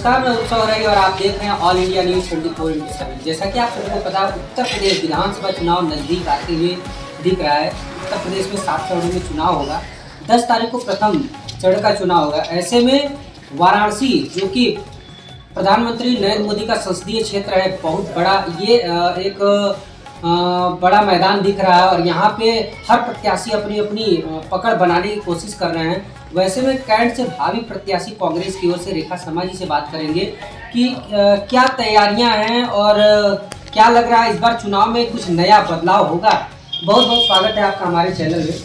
नमस्कार, मैं उत्सव रही और आप देख रहे हैं ऑल इंडिया न्यूज 24/7। जैसा कि आप सबको पता है, उत्तर प्रदेश विधानसभा चुनाव नजदीक आते हुए दिख रहा है। उत्तर प्रदेश में 7 चरणों में चुनाव होगा। 10 तारीख को प्रथम चरण का चुनाव होगा। ऐसे में वाराणसी, जो कि प्रधानमंत्री नरेंद्र मोदी का संसदीय क्षेत्र है, बहुत बड़ा ये एक बड़ा मैदान दिख रहा है और यहाँ पे हर प्रत्याशी अपनी अपनी पकड़ बनाने की कोशिश कर रहे हैं। वैसे में कैंट से भावी प्रत्याशी कांग्रेस की ओर से रेखा शर्मा जी से बात करेंगे कि क्या तैयारियां हैं और क्या लग रहा है इस बार चुनाव में कुछ नया बदलाव होगा। बहुत बहुत स्वागत है आपका हमारे चैनल में।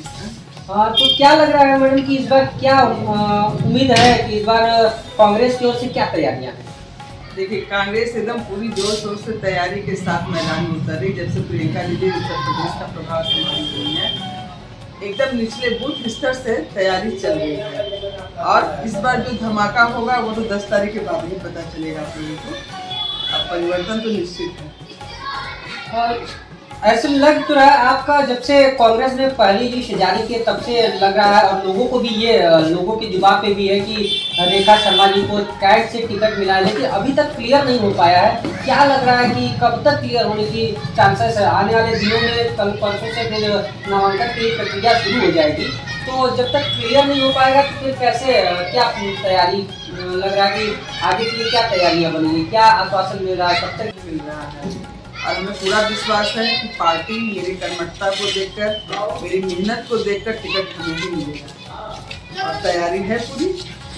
तो क्या लग रहा है मैडम कि इस बार क्या उम्मीद है कि इस बार कांग्रेस की ओर से क्या तैयारियां हैं? देखिए, कांग्रेस एकदम पूरी जोर शोर से तैयारी के साथ मैदान में उतर रही। जब से प्रियंका दीदी उत्तर प्रदेश का प्रभाव संभाल रही है, एकदम निचले बूथ स्तर से तैयारी चल रही है। और इस बार जो धमाका होगा वो तो 10 तारीख के बाद ही पता चलेगा आप लोगों को। अब परिवर्तन तो निश्चित है। और ऐसे लग तो रहा है आपका, जब से कांग्रेस ने पहली लिस्ट जारी की तब से लग रहा है, और लोगों को भी ये लोगों के जुबान पे भी है कि रेखा शर्मा जी को कैट से टिकट मिला है, लेकिन अभी तक क्लियर नहीं हो पाया है। क्या लग रहा है कि कब तक क्लियर होने की चांसेस है? आने वाले दिनों में कल परसों से फिर नामांकन की प्रक्रिया शुरू हो जाएगी, तो जब तक क्लियर नहीं हो पाएगा तो फिर कैसे, क्या तैयारी लग रहा है कि आगे के लिए क्या तैयारियाँ बनेंगी? क्या आश्वासन मिल रहा है, कब तक मिल रहा है? और हमें पूरा विश्वास है कि पार्टी मेरी कर्मठता को देखकर, मेरी मेहनत को देखकर टिकट हमें ही मिलेगा और तैयारी है पूरी।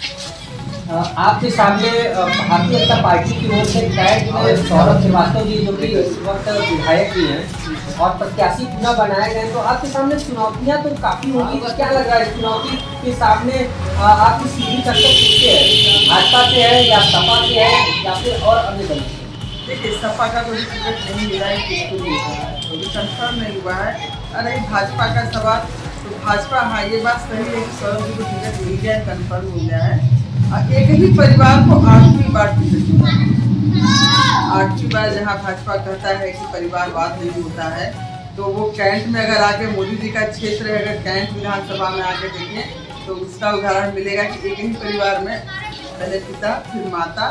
आपके सामने भारतीय जनता पार्टी की ओर से कैट में सौरभ श्रीवास्तव जी, जो कि इस वक्त विधायक भी हैं और प्रत्याशी पुनः बनाए गए, तो आपके सामने चुनौतियां तो काफी होंगी। क्या लग रहा है चुनौती के सामने आपकी सीधी टक्कर किससे है? भाजपा से है या सपा से है या फिर और अन्य दल से? देखिए, सपा का कोई टिकट नहीं मिला है, किसको मिल रहा है तो भी कंफर्म नहीं हुआ है। अरे भाजपा का सवाल, तो भाजपा, हाँ ये बात सही है कि सौरभ जी को टिकट मिल गया है, कंफर्म हो गया है। और एक ही परिवार को 8वीं बार टिकट मिला है। 8वीं बार जहाँ भाजपा कहता है कि परिवारवाद नहीं होता है, तो वो कैंट में अगर आके, मोदी जी का क्षेत्र है, अगर कैंट विधानसभा में आके देखें तो उसका उदाहरण मिलेगा कि एक ही परिवार में पहले पिता फिर माता,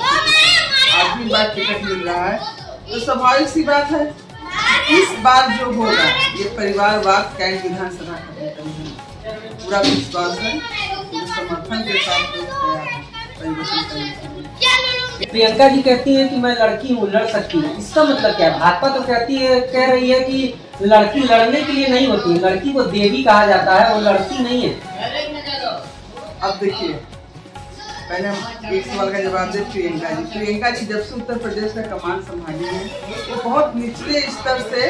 8वीं बार टिकट मिल रहा है। तो स्वाभाविक सी बात है, इस बार जो होगा ये परिवारवाद कैंट विधानसभा का पूरा विश्वास है, समर्थन के साथ परिवर्तन करने। प्रियंका जी कहती है कि मैं लड़की हूँ, लड़ सकती हूँ, इसका मतलब क्या है? भाजपा तो कह रही है कि लड़की लड़ने के लिए नहीं होती है, लड़की को देवी कहा जाता है, वो लड़की नहीं है। अब देखिए, पहले हम एक सवाल का जवाब दे। प्रियंका जी जब से उत्तर प्रदेश का कमान संभाली है, तो बहुत निचले स्तर से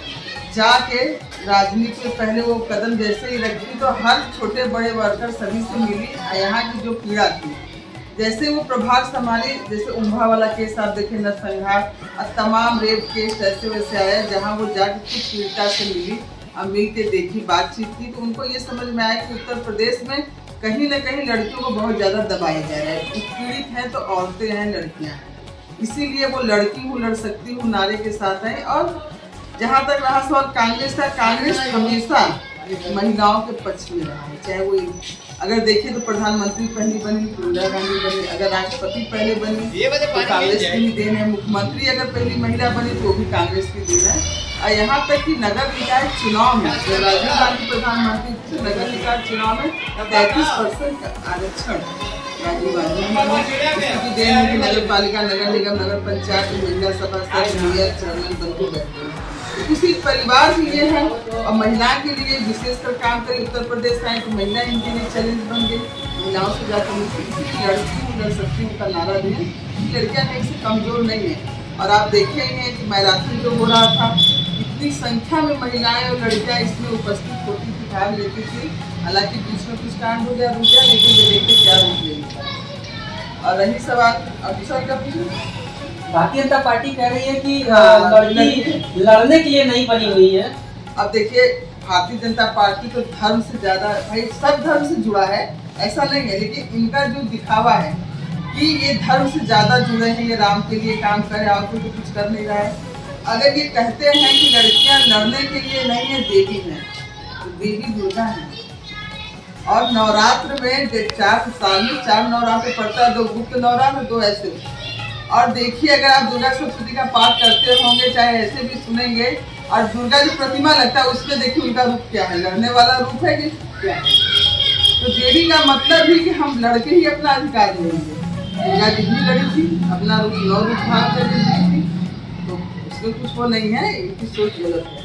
जाके राजनीति में पहले वो कदम जैसे ही रखी तो हर छोटे बड़े वर्कर सभी से मिली। यहाँ की जो पीड़ा थी, जैसे वो प्रभाग संभाली, जैसे उम्भा वाला केस आप देखें, नरसंहार और तमाम रेप केस ऐसे वैसे आया, जहाँ वो जाके कुछ पीड़िता से मिली और मिल के देखी, बातचीत की, तो उनको ये समझ में आया कि उत्तर प्रदेश में कहीं न कहीं लड़कियों को बहुत ज़्यादा दबाया जा रहा है। उत्पीड़ित हैं तो औरतें हैं, लड़कियां हैं, इसीलिए वो लड़की हूँ, लड़ सकती हूँ नारे के साथ है। और जहाँ तक रहा सवाल कांग्रेस का, कांग्रेस हमेशा महिलाओं के पक्ष में रहा है। चाहे वो, अगर देखिए तो प्रधानमंत्री पहली बनी तो इंदिरा गांधी बनी, अगर राष्ट्रपति पहले बनी तो कांग्रेस की ही देन है, मुख्यमंत्री अगर पहली महिला बनी तो भी कांग्रेस की देन है। और यहाँ तक कि नगर निकाय चुनाव में जब राजीव गांधी प्रधानमंत्री थे, नगर निकाय चुनाव में 33% का आरक्षण राजीव गांधी की देन है कि नगर पालिका, नगर निगम, नगर पंचायत, महिला सभा, मेयर, चेयरमैन बनते बैठे हैं। किसी परिवार भी ये है और महिला के लिए विशेषकर काम करें उत्तर प्रदेश का, तो महिला इनके लिए चैलेंज बन गई। महिलाओं से जाकर लड़की हूँ, लड़ सकती हूँ का नारा दें। लड़कियाँ कहीं से कमजोर नहीं है। और आप देखे ही हैं कि मैराथन जो हो रहा था, इतनी संख्या में महिलाएं और लड़कियां इसमें उपस्थित होती थी, भाग लेती थी। हालांकि बीच में कुछ कांड हो गया, रुक गया, लेकिन ये देखते क्या रुक गई। और रही सवाल अब दूसरा क्या पूछा? भारतीय जनता पार्टी कह रही है कि लड़की लड़ने के लिए नहीं बनी हुई है। अब देखिए, भारतीय जनता पार्टी तो धर्म से ज्यादा, भाई सब धर्म से जुड़ा है ऐसा नहीं है, लेकिन इनका जो दिखावा है कि ये धर्म से ज्यादा जुड़े हैं, ये राम के लिए काम करे और तो कुछ कर नहीं रहा है। अगर ये कहते हैं कि लड़कियां लड़ने के लिए नहीं है, देवी हैं, तो देवी दुर्गा है। और नवरात्र में 4 साल में 4 नवरात्र पड़ता है, 2 गुप्त नवरात्र 2 ऐसे। और देखिए अगर आप दुर्गा सप्तशती का पाठ करते होंगे चाहे ऐसे भी सुनेंगे, और दुर्गा जो प्रतिमा लगता है उसमें देखिए उनका रूप क्या है, लड़ने वाला रूप है कि क्या है। तो देवी का मतलब ही कि हम लड़के ही अपना अधिकार लेंगे। दुर्गा जी भी लड़ी थी, अपना रूप 9 रूप धारण करके दी थी, तो उसमें कुछ वो नहीं है, इनकी सोच गलत है।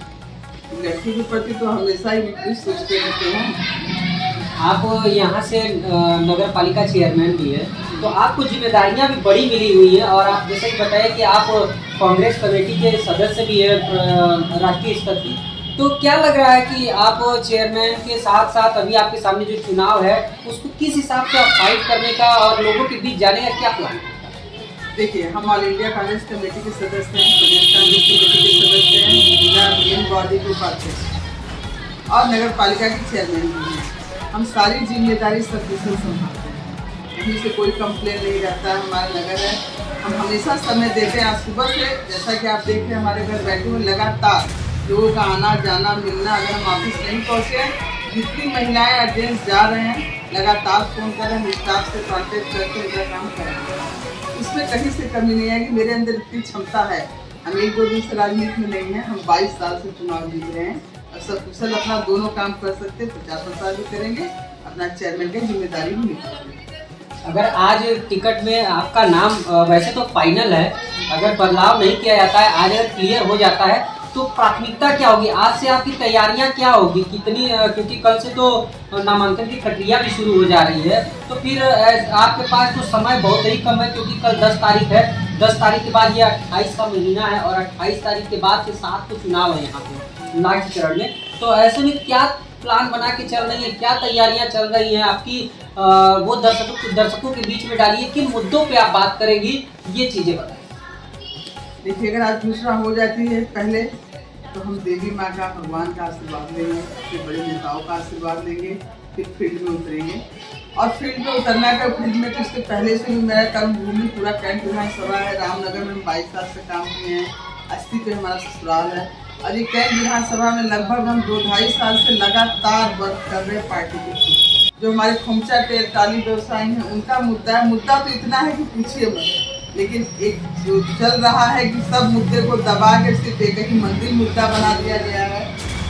लड़की के प्रति तो हमेशा ही विपरीत सोचते रहते हैं। आप यहाँ से नगर पालिका चेयरमैन भी है, तो आपको जिम्मेदारियाँ भी बड़ी मिली हुई है, और आप जैसे कि बताया कि आप कांग्रेस कमेटी के सदस्य भी है राष्ट्रीय स्तर की। तो क्या लग रहा है कि आप चेयरमैन के साथ साथ अभी आपके सामने जो चुनाव है उसको किस हिसाब से आप फाइट करने का और लोगों के बीच जाने का क्या प्लान है? देखिए हम ऑल इंडिया कांग्रेस कमेटी के सदस्य हैं, प्रदेश कांग्रेस कमेटी के सदस्य हैं, जिला मेन बॉडी के उपाध्यक्ष और नगर पालिका के चेयरमैन भी हैं। हम सारी जिम्मेदारी सबसे संभालते हैं, कहीं से कोई कंप्लेन नहीं रहता है। हमारा नगर है, हम हमेशा समय देते हैं। आज सुबह से जैसा कि आप देख रहे हैं हमारे घर बैठे हुए लगातार लोगों का आना जाना मिलना। अगर हम ऑफिस नहीं पहुँचे, जितनी महिलाएं और जेंट्स जा रहे हैं लगातार फ़ोन कर रहे हैं, स्टाफ से कॉन्टेक्ट करके उनका काम करेंगे। इसमें कहीं से कमी नहीं है कि मेरे अंदर इतनी क्षमता है। हम 1-2 दिन से राजनीति में नहीं है, हम 22 साल से चुनाव जीत रहे हैं और सब कुशल अपना दोनों काम कर सकते, प्रचार प्रसार भी करेंगे, अपना चेयरमैन की जिम्मेदारी भी निभाएंगे। अगर आज टिकट में आपका नाम वैसे तो फाइनल है, अगर बदलाव नहीं किया जाता है, आज अगर क्लियर हो जाता है तो प्राथमिकता क्या होगी? आज से आपकी तैयारियां क्या होगी, कितनी, क्योंकि कल से तो नामांकन की प्रक्रिया भी शुरू हो जा रही है, तो फिर आपके पास तो समय बहुत ही कम है, क्योंकि कल 10 तारीख है। 10 तारीख के बाद ये 28 का महीना है, और 28 तारीख के बाद से 7 को चुनाव है यहाँ पे लास्ट चरण में। तो ऐसे में क्या प्लान बना के चल रही है, क्या तैयारियां चल रही हैं आपकी? वो दर्शकों के बीच में डालिए, किन मुद्दों पे आप बात करेंगी, ये चीजें बताएं। देखिए अगर आज घोषणा हो जाती है पहले, तो हम देवी माँ का, भगवान का आशीर्वाद लेंगे, अपने बड़े नेताओं का आशीर्वाद लेंगे, फिर फील्ड में उतरेंगे। और फील्ड में उतरना का, फील्ड में तो इसके पहले से भी मेरा कर्मभूमि पूरा कैंट विधानसभा है। रामनगर में 22 साल से काम किए हैं, अस्थि पे हमारा ससुराल है, और ये कैंट विधानसभा में लगभग हम 2-2.5 साल से लगातार वर्क कर रहे हैं पार्टी के थ्रू। जो हमारे खोमचा टाली व्यवसायी हैं उनका मुद्दा है, मुद्दा तो इतना है कि पूछिए मत, लेकिन एक जो चल रहा है कि सब मुद्दे को दबा के सिर्फ एक ही मंदिर मुद्दा बना दिया गया है।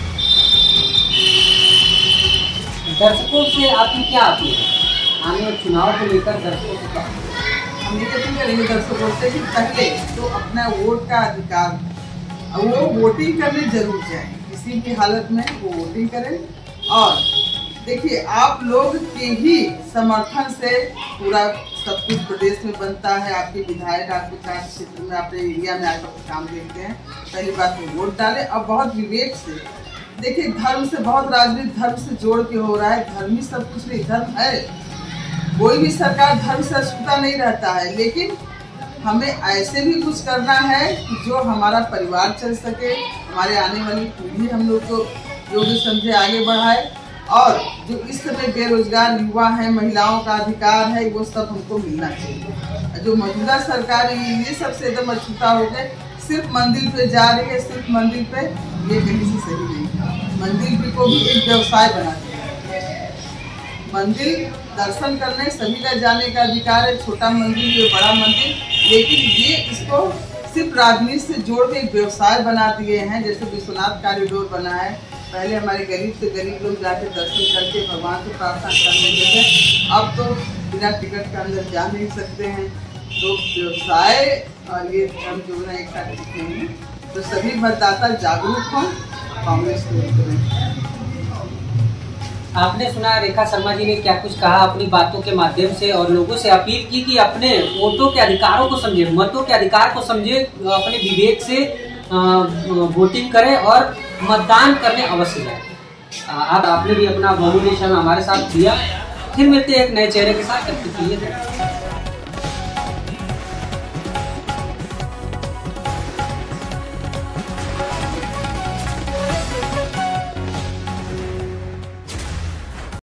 दर्शकों से आपकी क्या अपील है आने वाले चुनाव को लेकर? दर्शकों से क्या हम निवेदन करेंगे दर्शकों से कि पहले तो अपना वोट का अधिकार, वो वोटिंग करने जरूर जाए, किसी भी हालत में वो वोटिंग करें। और देखिए आप लोग के ही समर्थन से पूरा सब कुछ प्रदेश में बनता है। आपके विधायक आपके कार्य क्षेत्र में, अपने एरिया में आकर काम देखते हैं। पहली बात तो वोट डालें, और बहुत विवेक से देखिए। धर्म से बहुत राजनीति धर्म से जोड़ के हो रहा है, धर्म ही सब कुछ नहीं। धर्म है, कोई भी सरकार धर्म से अछूता नहीं रहता है, लेकिन हमें ऐसे भी कुछ करना है कि जो हमारा परिवार चल सके, हमारे आने वाली पीढ़ी हम लोग को जो भी समझे आगे बढ़ाए, और जो इस समय बेरोजगार युवा हैं, महिलाओं का अधिकार है, वो सब हमको मिलना चाहिए। जो मौजूदा सरकार है ये सबसे एकदम अछूता हो गए, सिर्फ मंदिर पे जा रही है, सिर्फ मंदिर पे, ये कहीं से सही नहीं है। मंदिर भी को भी एक व्यवसाय बना दिया है। मंदिर दर्शन करने सभी का जाने का अधिकार है, छोटा मंदिर या बड़ा मंदिर, लेकिन ये इसको सिर्फ राजनीति से जोड़ के एक व्यवसाय बना दिए हैं। जैसे विश्वनाथ कॉरिडोर बना है, पहले हमारे गरीब से गरीब लोग जाके दर्शन करके भगवान से प्रार्थना करने देते, अब तो बिना टिकट के अंदर जा नहीं सकते हैं। तो व्यवसाय और ये हम जोड़ना एक साथ दिखते हैं, तो सभी मतदाता जागरूक हों, कांग्रेस को करें। आपने सुना रेखा शर्मा जी ने क्या कुछ कहा अपनी बातों के माध्यम से, और लोगों से अपील की कि अपने वोटों के अधिकारों को समझे, मतों के अधिकार को समझे, अपने विवेक से वोटिंग करें और मतदान करने अवश्य जाए। आपने भी अपना बहुमूल्य समय हमारे साथ दिया। फिर मिलते हैं एक नए चेहरे के साथ, तब तक के लिए।